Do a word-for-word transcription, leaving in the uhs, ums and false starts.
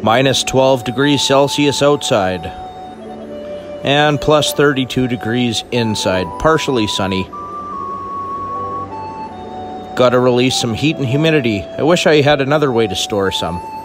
Minus twelve degrees Celsius outside. And plus thirty-two degrees inside. Partially sunny. Gotta release some heat and humidity. I wish I had another way to store some.